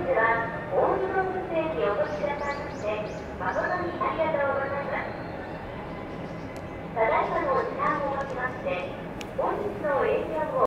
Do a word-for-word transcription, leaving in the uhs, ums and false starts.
日は大井動物園にお越しくださいまして誠にありがとうございます。ただいまのお時間をもちまして本日の営業を